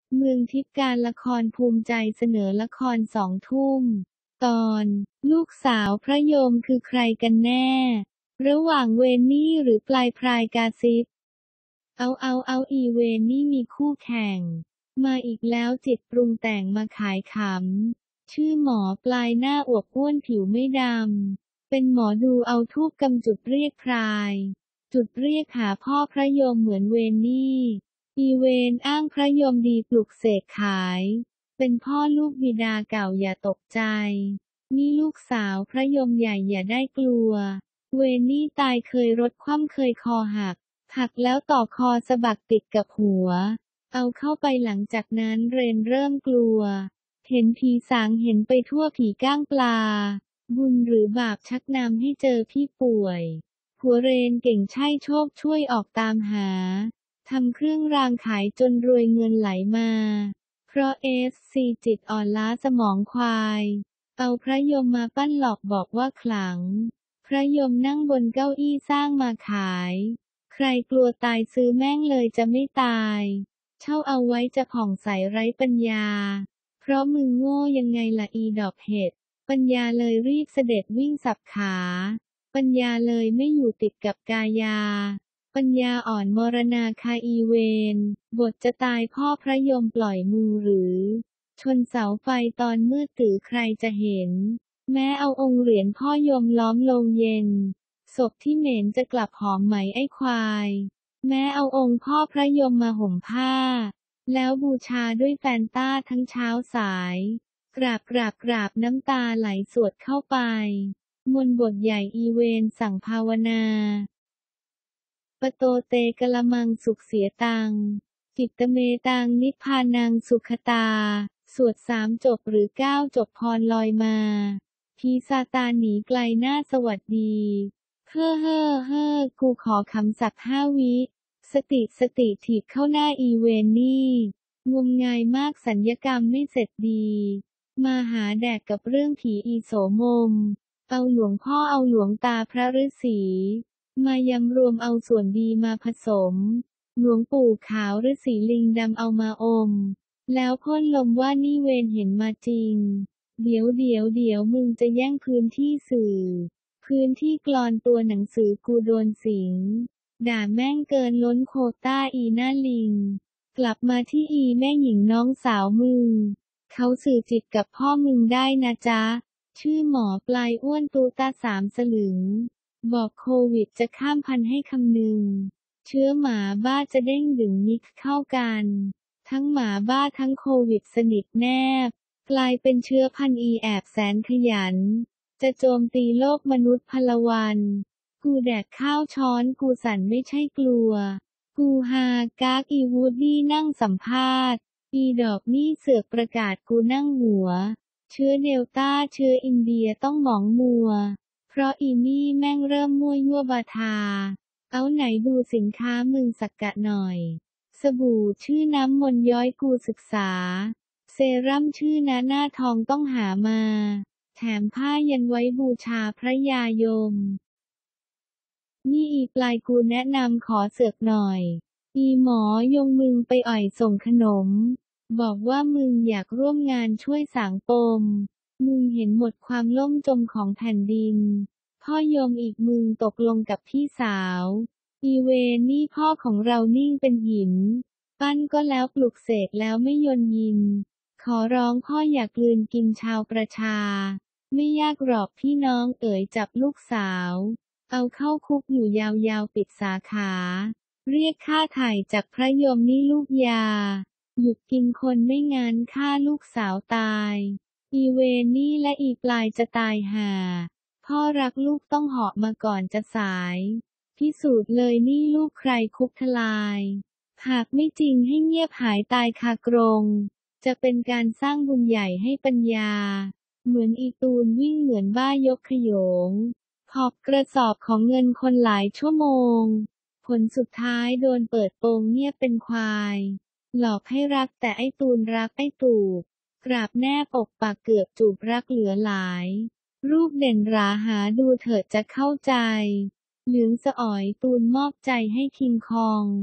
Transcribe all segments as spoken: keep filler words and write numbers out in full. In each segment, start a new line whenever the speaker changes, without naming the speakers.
เมืองทิพย์การละครภูมิใจเสนอละครสองทุ่ม ตอน ลูกสาวพระโยมคือใครกันแน่ ระหว่างเวนนี่หรือปลายพรายกาซิป เอาเอาเอาอีเวนนี่มีคู่แข่ง มาอีกแล้วจิตปรุงแต่งมาขายขำ ชื่อหมอปลายหน้าอวบอ้วนผิวไม่ดำ เป็นหมอดูเอาธูปกำจุดเรียกพราย จุดเรียกหาพ่อพระโยมเหมือนเวนนี่ อีเวนอ้างพระโยมดีปลุกเสกขาย เป็นพ่อลูกบิดาเก่าอย่าตกใจ นี่ลูกสาวพระโยมใหญ่อย่าได้กลัว เวนนี่ตายเคยรถคว่ำเคยคอหัก หักแล้วต่อคอสะบักติดกับหัว เอาเข้าไปหลังจากนั้นเรนเริ่มกลัว เห็นผีสางเห็นไปทั่วผีก้างปลา บุญหรือบาปชักนำให้เจอพี่ป่วย ผัวเรนเก่งใช่โชคช่วยออกตามหา ทำเครื่องรางขายจนรวยเงินไหลมา เพราะเอฟซีจิตอ่อนล้าสมองควาย เอาพระยมมาปั้นหลอกบอกว่าขลัง พระยมนั่งบนเก้าอี้สร้างมาขาย ใครกลัวตายซื้อแม่งเลยจะไม่ตาย เช่าเอาไว้จะผ่องใสไร้ปัญญา เพราะมึงโง่ยังไงล่ะอีดอกเห็ด ปัญญาเลยรีบเสด็จวิ่งสับขา ปัญญาเลยไม่อยู่ติดกับกายา ปัญญาอ่อนมรณาคาอีเวน บทจะตายพ่อพระยมปล่อยมือหรือ ชนเสาไฟตอนมืดตื่อใครจะเห็น แม้เอาองค์เหรียญพ่อยมล้อมโลงเย็น ศพที่เหม็นจะกลับหอมไหมไอ้ควาย แม้เอาองค์พ่อพระยมมาห่มผ้า แล้วบูชาด้วยแฟนต้าทั้งเช้าสาย กราบกราบกราบน้ำตาไหลสวดเข้าไป มนต์บทใหญ่อีเวนสั่งภาวนาปโตเตกะละมังสุขเสียตัง จิตเมตังนิพพานังสุขตา สวดสามจบหรือเก้าจบพรลอยมาพีซาตานหนีไกลหน้าสวัสดี เฮ้อเฮ้อเฮ้อกูขอคำสักห้าวิ สติสติถีบเข้าหน้าอีเวนนี่ งมงายมากสัญญกรรมไม่เสร็จดี มาหาแดกกับเรื่องผีอีโสมม เอาหลวงพ่อเอาหลวงตาพระฤาษีมายำรวมเอาส่วนดีมาผสม หลวงปู่ขาวฤาษีลิงดำเอามาอม แล้วพ่นลมว่านี่เวรเห็นมาจริง เดี๋ยวเดี๋ยวเดี๋ยวมึงจะแย่งพื้นที่สื่อ พื้นที่กลอนตัวหนังสือกูโดนสิง ด่าแม่งเกินล้นโควต้าอีหน้าลิง กลับมาที่อีแม่หญิงน้องสาวมึง เขาสื่อจิตกับพ่อมึงได้นะจ๊ะ ชื่อหมอปลายอ้วนตูตาสามสลึง บอกโควิดจะข้ามพันให้คำนึง เชื้อหมาบ้าจะเด้งดึงมิกซ์เข้ากัน ทั้งหมาบ้าทั้งโควิดสนิทแนบ กลายเป็นเชื้อพันธุ์อีแอบแสนขยัน จะโจมตีโลกมนุษย์พลวัน กูแดกข้าวช้อนกูสั่นไม่ใช่กลัว กูฮากากอีวูดดี้นั่งสัมภาษณ์ อีดอกนี่เสือกประกาศกูนั่งหัว เชื้อเดลต้าเชื้ออินเดียต้องหมองมัว เพราะอีนี่แม่งเริ่มมั่วยั่วบาทา เอาไหนดูสินค้ามึงสักกะหน่อย สบู่ชื่อน้ำมนต์ย้อยกูศึกษา เซรั่มชื่อนาหน้าทองต้องหามา แถมผ้ายันไว้บูชาพระยายม นี่อีปลายกูแนะนำขอเสือกหน่อย อีหมอยงมึงไปอ่อยส่งขนม บอกว่ามึงอยากร่วมงานช่วยสางปม มึงเห็นหมดความล่มจมของแผ่นดิน พ่อยมอีกมึงตกลงกับพี่สาว อีเวนนี่พ่อของเรานิ่งเป็นหิน ปั้นก็แล้วปลุกเสกแล้วไม่ยนยิน ขอร้องพ่ออย่ากลืนกินชาวประชา ไม่ยากหรอกพี่น้องเอ๋ยจับลูกสาว เอาเข้าคุกอยู่ยาวๆปิดสาขา เรียกค่าไถ่จากพระยมนี่ลูกยา หยุดกินคนไม่งั้นฆ่าลูกสาวตาย อีเวนนี่และอีปลายจะตายห่า พ่อรักลูกต้องเหาะมาก่อนจะสาย พิสูจน์เลยนี่ลูกใครคุกทลาย หากไม่จริงให้เงียบหายตายคากรง จะเป็นการสร้างบุญใหญ่ให้ปัญญา เหมือนอีตูนวิ่งเหมือนบ้ายกขโยงหอบกระสอบของเงินคนหลายชั่วโมง ผลสุดท้ายโดนเปิดโปงเงียบเป็นควาย หลอกให้รักแต่ไอ้ตูนรักไอ้ตูบ กราบแนบอกปากเกือบจูบรักเหลือหลาย รูปเด่นหราหาดูเถิดจะเข้าใจ เหลืองสะอ๋อยตูนมอบใจให้คิงคอง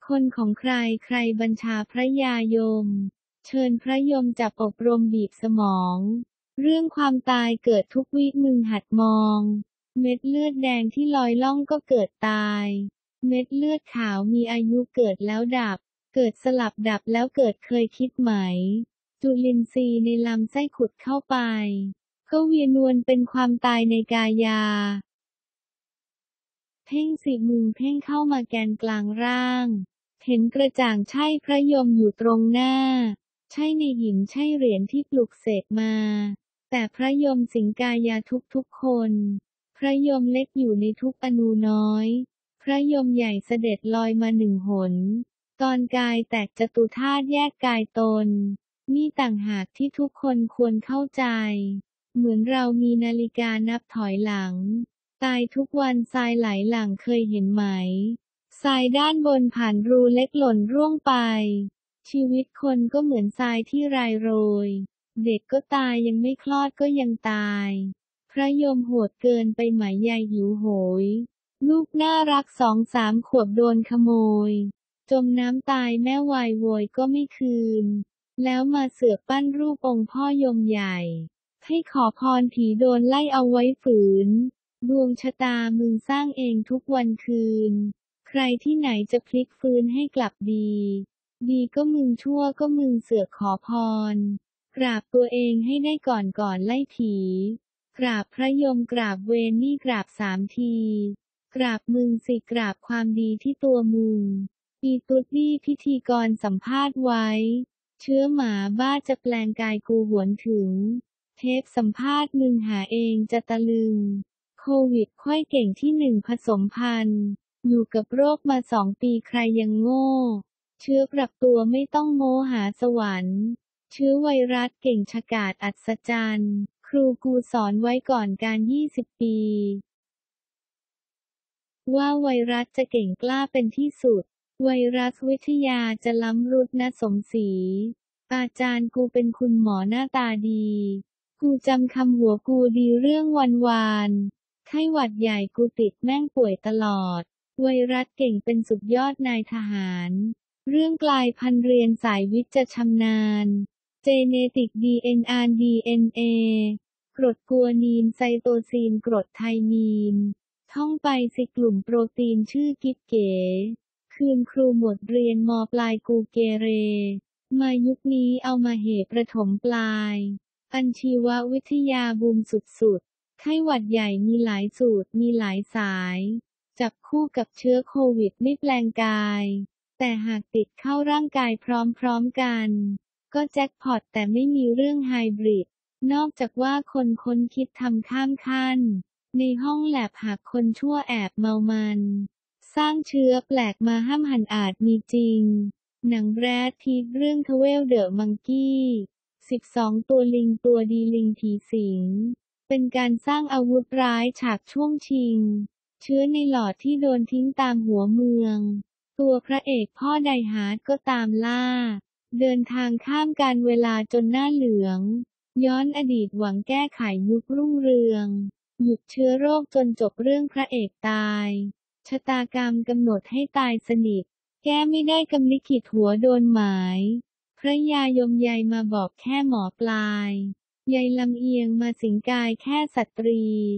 คนของใครใครบัญชาพระยายม เชิญพระยมจับอบรมบีบสมอง เรื่องความตายเกิดทุกวิมึงหัดมอง เม็ดเลือดแดงที่ลอยล่องก็เกิดตาย เม็ดเลือดขาวมีอายุเกิดแล้วดับ เกิดสลับดับแล้วเกิดเคยคิดไหม จุลินทรีย์ในลำไส้ขุดเข้าไป ก็เวียนวนเป็นความตายในกายา เพ่งสิมึงเพ่งเข้ามาแกนกลางร่าง เห็นกระจ่างใช่พระยมอยู่ตรงหน้า ใช่ในหินใช่เหรียญที่ปลุกเสกมา แต่พระยมสิงกายาทุกๆคน พระยมเล็กอยู่ในทุกอนูน้อย พระยมใหญ่เสด็จลอยมาหนึ่งหน ตอนกายแตกจตุธาตุแยกกายตน นี่ต่างหากที่ทุกคนควรเข้าใจ เหมือนเรามีนาฬิกานับถอยหลัง ตายทุกวันทรายไหลหลั่งเคยเห็นไหม ทรายด้านบนผ่านรูเล็กหล่นร่วงไป ชีวิตคนก็เหมือนทรายที่รายโรย เด็กก็ตายยังไม่คลอดก็ยังตาย พระยมโหดเกินไปไหมยายหิวโหย ลูกน่ารักสองสามขวบโดนขโมย จมน้ำตายแม่วายโวยก็ไม่คืน แล้วมาเสือกปั้นรูปองค์พ่อยมใหญ่ ให้ขอพรผีโดนไล่เอาไว้ฝืน ดวงชะตามึงสร้างเองทุกวันคืน ใครที่ไหนจะพลิกฟื้นให้กลับดี ดีก็มึงชั่วก็มึงเสือกขอพร กราบตัวเองให้ได้ก่อนก่อนไล่ผี กราบพระยมกราบเวรนี่กราบสามที กราบมึงสิกราบความดีที่ตัวมึง อีตุ๊ดนี่พิธีกรสัมภาษณ์ไว้ เชื้อหมาบ้าจะแปลงกายกูหวนถึง เทปสัมภาษณ์มึงหาเองจะตะลึง โควิดค่อยเก่งที่หนึ่งผสมพันธุ์ อยู่กับโรคมาสองปีใครยังโง่ เชื้อปรับตัวไม่ต้องโม้หาสวรรค์ เชื้อไวรัสเก่งฉกาจอัศจรรย์ ครูกูสอนไว้ก่อนการยี่สิบปี ว่าไวรัสจะเก่งกล้าเป็นที่สุด ไวรัสวิทยาจะล้ำรุดนะสมศรี อาจารย์กูเป็นคุณหมอหน้าตาดี กูจำคำหัวกูดีเรื่องวันวานไข้หวัดใหญ่กูติดแม่งป่วยตลอด ไวรัสเก่งเป็นสุดยอดนายทหาร เรื่องกลายพันธุ์เรียนสายวิทย์จะชำนาญ เจเนติก ดี เอ็น อาร์ ดี เอ็น เอ กรดกัวนีนไซโตซีนกรดไทมีน ท่องไปสิกลุ่มโปรตีนชื่อกิ๊บเก๋ คืนครูหมดเรียนมปลายกูเกเร มายุคนี้เอามาเหประถมปลาย อัญชีววิทยาบูมสุดๆ ไข้หวัดใหญ่มีหลายสูตรมีหลายสาย จับคู่กับเชื้อโควิดไม่แปลงกาย แต่หากติดเข้าร่างกายพร้อมๆกัน ก็แจ็คพอตแต่ไม่มีเรื่องไฮบริด นอกจากว่าคนค้นคิดทำข้ามขั้น ในห้องแลบหากคนชั่วแอบเมามัน สร้างเชื้อแปลกมาห้ามหันอาจมีจริง หนังแบรดพีตเรื่องทเวลเดอะมังกี้ สิบสอง ตัวลิงตัวดีลิงผีสิง เป็นการสร้างอาวุธร้ายฉากช่วงชิง เชื้อในหลอดที่โดนทิ้งตามหัวเมือง ตัวพระเอกพ่อไดฮาร์ดก็ตามล่า เดินทางข้ามการเวลาจนหน้าเหลือง ย้อนอดีตหวังแก้ไขยุครุ่งเรือง หยุดเชื้อโรคจนจบเรื่องพระเอกตาย ชะตากรรมกำหนดให้ตายสนิท แก้ไม่ได้กำลิขิตหัวโดนหมาย พระยายมยายมาบอกแค่หมอปลายยายลำเอียงมาสิงกายแค่สตรี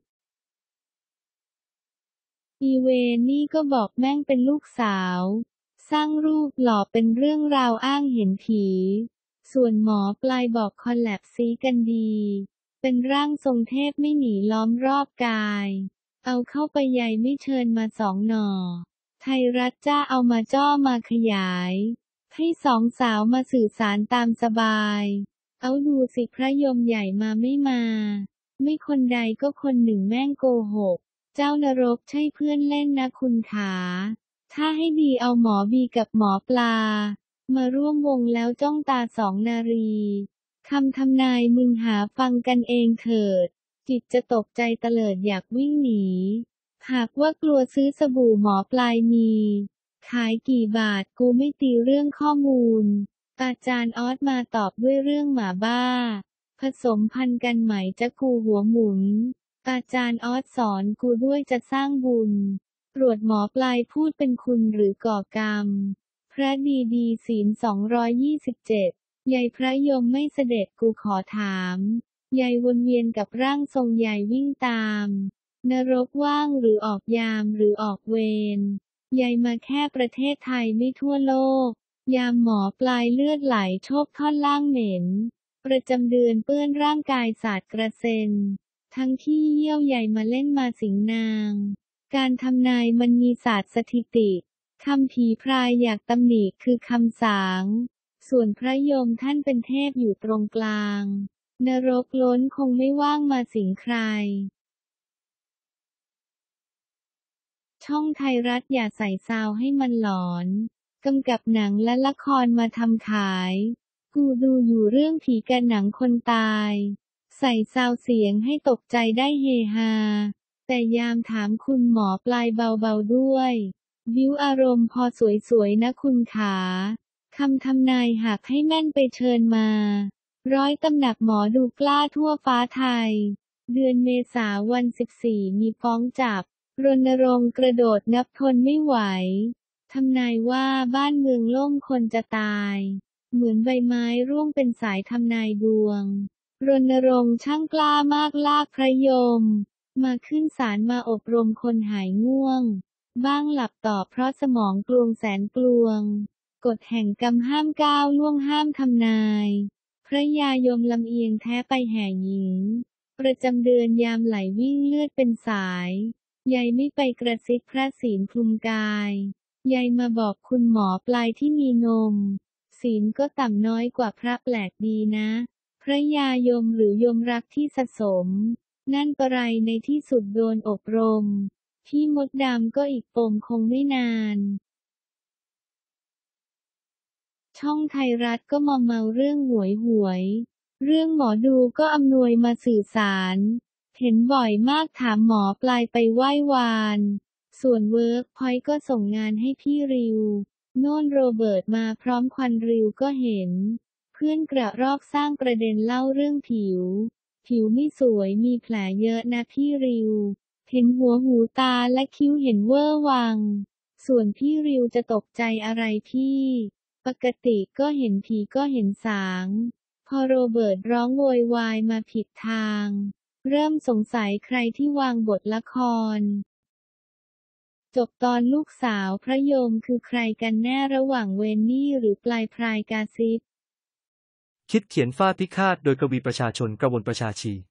อีเวนนี่ก็บอกแม่งเป็นลูกสาว สร้างรูปหล่อเป็นเรื่องราวอ้างเห็นผี ส่วนหมอปลายบอกคอลแลบซีกันดี เป็นร่างทรงเทพไม่หนีล้อมรอบกาย เอาเข้าไปใยไม่เชิญมาสองหน่อ ไทยรัฐจ้าเอามาจ้อมาขยาย ให้สองสาวมาสื่อสารตามสบาย เอาดูสิพระยมใหญ่มาไม่มา ไม่คนใดก็คนหนึ่งแม่งโกหก เจ้านรกใช่เพื่อนเล่นนะคุณขา ถ้าให้ดีเอาหมอบีกับหมอปลา มาร่วมวงแล้วจ้องตาสองนารี คำทำนายมึงหาฟังกันเองเถิด จิตจะตกใจเตลิดอยากวิ่งหนี หากว่ากลัวซื้อสบู่หมอปลายมี ขายกี่บาทกูไม่ตีเรื่องข้อมูล อาจารย์ออสมาตอบด้วยเรื่องหมาบ้า ผสมพันธุ์กันไหมจะกูหัวหมุน อาจารย์ออสสอนกูด้วยจะสร้างบุญ ตรวจหมอปลายพูดเป็นคุณหรือก่อกรรมพระดีดีศีลสองร้อยยี่สิบเจ็ดใยพระยมไม่เสด็จกูขอถามใยวนเวียนกับร่างทรงใยวิ่งตามนรกว่างหรือออกยามหรือออกเวรใยมาแค่ประเทศไทยไม่ทั่วโลกยามหมอปลายเลือดไหลโชคท่อนล่างเหม็นประจำเดือนเปื้อนร่างกายสาดกระเซ็นทั้งที่เยี่ยวใยมาเล่นมาสิงนางการทำนายมันมีศาสตร์สถิติคำผีพรายอยากตำหนิคือคำสางส่วนพระยมท่านเป็นเทพอยู่ตรงกลางนรกล้นคงไม่ว่างมาสิงใครช่องไทยรัฐอย่าใส่ซาวให้มันหลอนกำกับหนังและละครมาทำขายกูดูอยู่เรื่องผีกันหนังคนตายใส่ซาวเสียงให้ตกใจได้เฮฮาแต่ยามถามคุณหมอปลายเบาๆด้วยบิ้วอารมณ์พอสวยๆนะคุณขาคำทำนายหากให้แม่นไปเชิญมาร้อยตำหนักหมอดูกล้าทั่วฟ้าไทยเดือนเมษาวันสิบสี่มีฟ้องจับรณรงค์กระโดดนับทนไม่ไหวทำนายว่าบ้านเมืองล่มคนจะตายเหมือนใบไม้ร่วงเป็นสายทำนายดวงรณรงค์ช่างกล้ามากลากพระยมมาขึ้นศาลมาอบรมคนหายง่วงบ้างหลับต่อเพราะสมองกลวงแสนกลวงกฎแห่งกรรมห้ามก้าวล่วงห้ามทำนายพระยายมลำเอียงแท้ไปแห่หญิงประจำเดือนยามไหลวิ่งเลือดเป็นสายยายไม่ไปกระซิบพระศีลคลุมกายยายมาบอกคุณหมอปลายที่มีนมศีลก็ต่ำน้อยกว่าพระแปลกดีนะพระยายมหรือยมรักที่สะสมนั่นปะไรในที่สุดโดนอบรมพี่มดดำก็อีกปมคงไม่นานช่องไทยรัฐก็มาเมาเรื่องหวยหวยเรื่องหมอดูก็อำนวยมาสื่อสารเห็นบ่อยมากถามหมอปลายไปไหว้วานส่วนเวิร์กพอยต์ก็ส่งงานให้พี่ริวโน่นโรเบิร์ตมาพร้อมควันริวก็เห็นเพื่อนกระรอกสร้างประเด็นเล่าเรื่องผิวผิวไม่สวยมีแผลเยอะนะพี่ริวเห็นหัวหูตาและคิ้วเห็นเวอร์วังส่วนพี่ริวจะตกใจอะไรพี่ปกติก็เห็นผีก็เห็นสางพอโรเบิร์ตร้องโวยวายมาผิดทางเริ่มสงสัยใครที่วางบทละครจบตอนลูกสาวพระโยมคือใครกันแน่ระหว่างเวนนี่หรือปลายพรายกาซิป
คิดเขียนฟาดพิฆาตโดยกวีประชาชนกระวนประชาชี